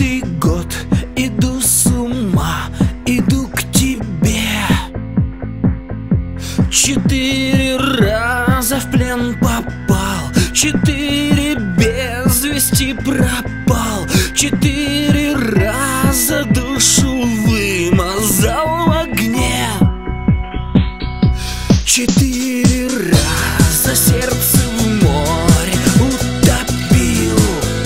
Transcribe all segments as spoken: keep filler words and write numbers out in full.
Каждый год иду с ума, иду к тебе. Четыре раза в плен попал, четыре без вести пропал, четыре раза душу вымазал в огне, четыре раза сердце в море утопил,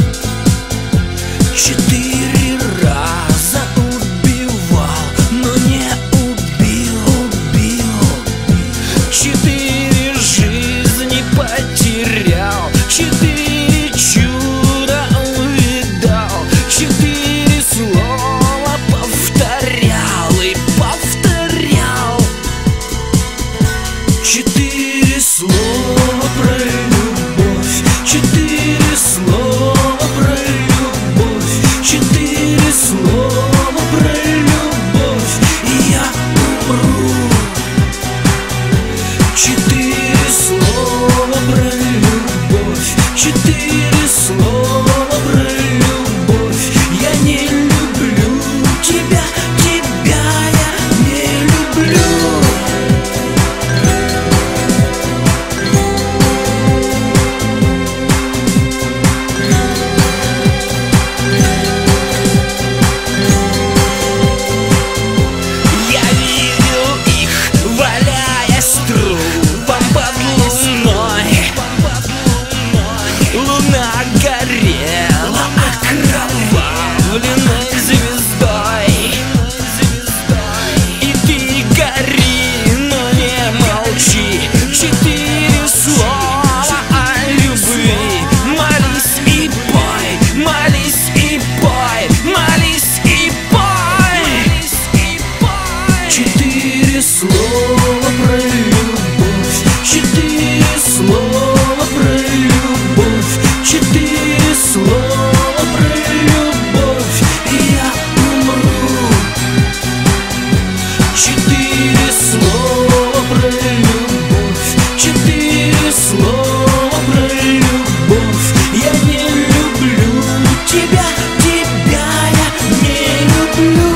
четыре раза убивал, но не убил, убил, четыре жизни потерял, четыре чуда увидал, четыре слова повторял и повторял, четыре слова про любовь, четыре слова про любовь, четыре слова про любовь, и я умру. Четыре слова про любовь, четыре слова про любовь. Я не люблю тебя, тебя я не люблю. Я видел их, валяясь трупом под луной. Луна горела окровавленной звездой. И ты гори, но не молчи. Четыре слова о любви. Молись и пой, молись и пой, молись и пой. Четыре слова про любовь, четыре слова про любовь, четыре слова про любовь, и я умру. Четыре слова про любовь, четыре слова про любовь. Я не люблю тебя, тебя я не люблю.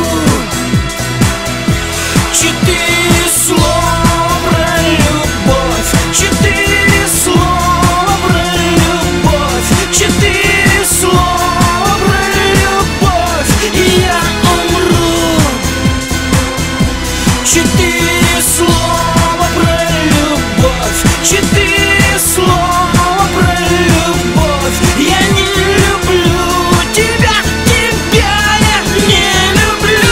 Четыре слова про любовь, четыре слова про любовь, четыре слова про любовь, и я умру. Четыре слова про любовь, четыре слова про любовь. Я не люблю тебя, тебя я не люблю.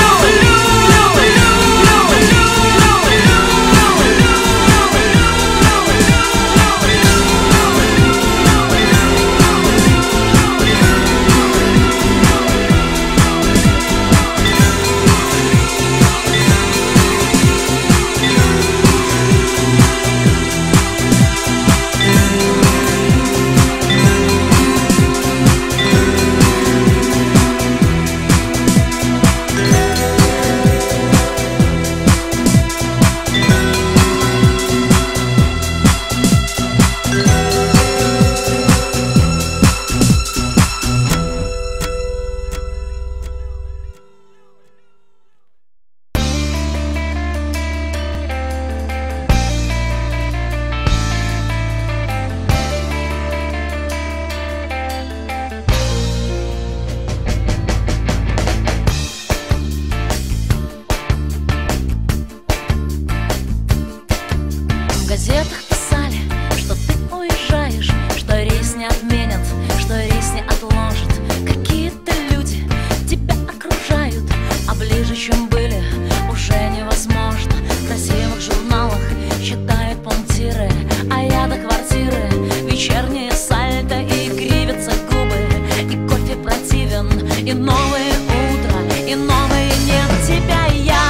В газетах писали, что ты уезжаешь, что рейс не отменят, что рейс не отложат. Какие-то люди тебя окружают, а ближе, чем были, уже невозможно. В красивых журналах читают пунктиры, а я до квартиры вечернее сальто, и кривятся губы, и кофе противен, и новое утро, и новое нет тебя. Я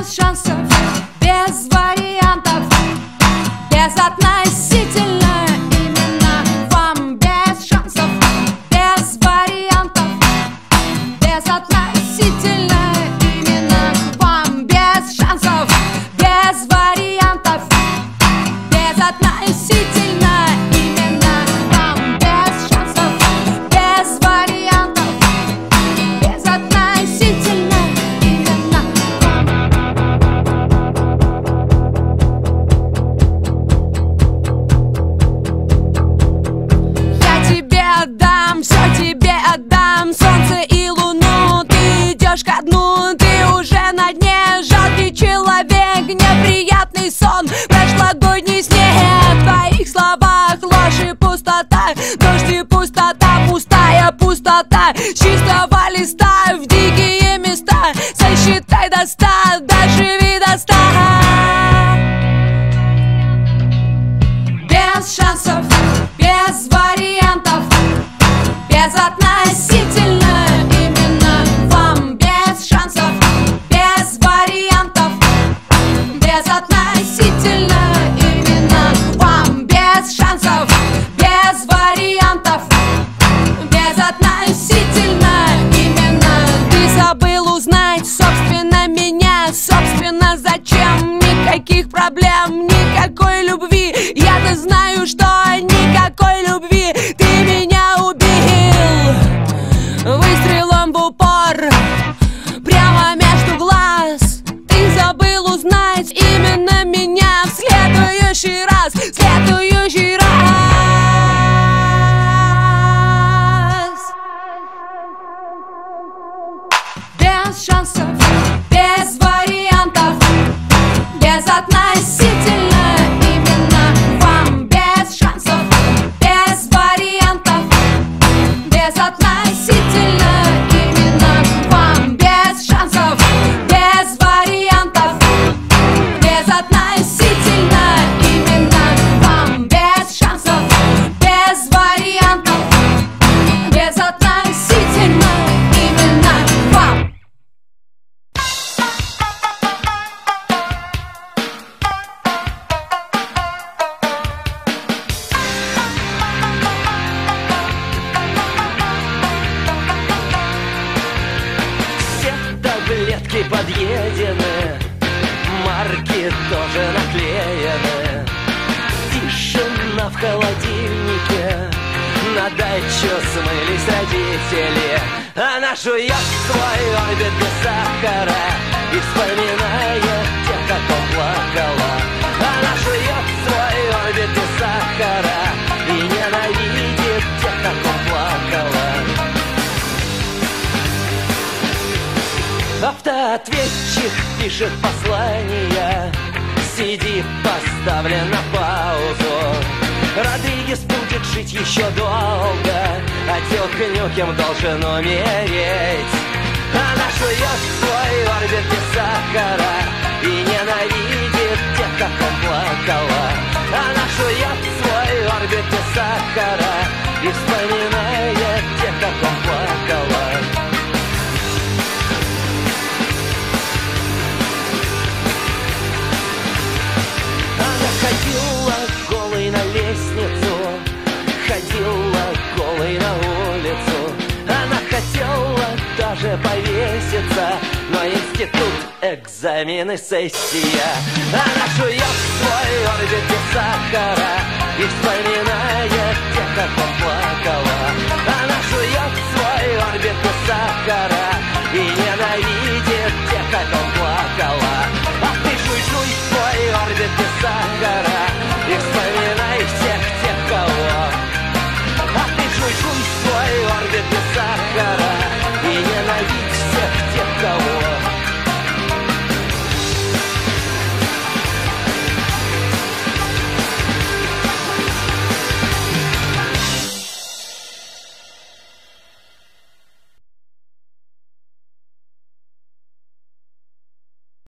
без шансов, без вариантов, безотносительно именно вам. Без шансов, без вариантов, безотносительно именно вам. Без шансов, без вариантов, безотносительно именно вам. Без шансов, без вариантов, безотносительно именно вам. Я тебе отдам, все тебе отдам, солнце и луну. Ты идешь ко дну, ты уже на дне. Жалкий человек, неприятный сон, прошлогодний снег. В твоих словах ложь и пустота, дождь и пустота, пустая пустота. С чистого листа в дикие места сосчитай до ста, доживи до ста. Без шансов, без вариантов, безотносительно именно вам. Без шансов, без вариантов, безотносительно именно вам. Без шансов, без вариантов, безотносительно именно. Ты забыл узнать, собственно, меня, собственно, зачем? Никаких проблем, никакой любви. Я-то знаю, что никакой любви. Ты меня убил выстрелом в упор, прямо между глаз. Ты забыл узнать именно меня. В следующий раз, в следующий раз. Без шансов, без вариантов, безотносительно именно вам. Без шансов, без вариантов, безотносительно именно вам. Без шансов, без вариантов, безотносительно именно вам. Без шансов, без вариантов, безотносительно именно вам. Все таблетки подъедены, марки тоже наклеены. Тишина в холодильнике, на дачу смылись родители. Она жует свой орбит без сахара и вспоминает тех, как он плакала. Она жует свой орбит без сахара и ненавидит тех, как он плакала. Автоответчик пишет послание, си ди поставлен на паузу. Родригес будет жить еще долго, а Дюк Нюкем должен умереть. Она жует свой орбит без сахара и ненавидит тех, как он плакала. Она жует свой орбит без сахара и вспоминает тех, как он плакала. Она ходила голой на лестницу, ходила голой на улицу. Она хотела даже повеситься, но институт, экзамены, сессия. Она жует свой орбит без сахара и вспоминает тех, как он плакала.